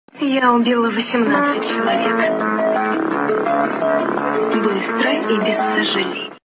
Я убила 18 человек. Быстро и без сожалений.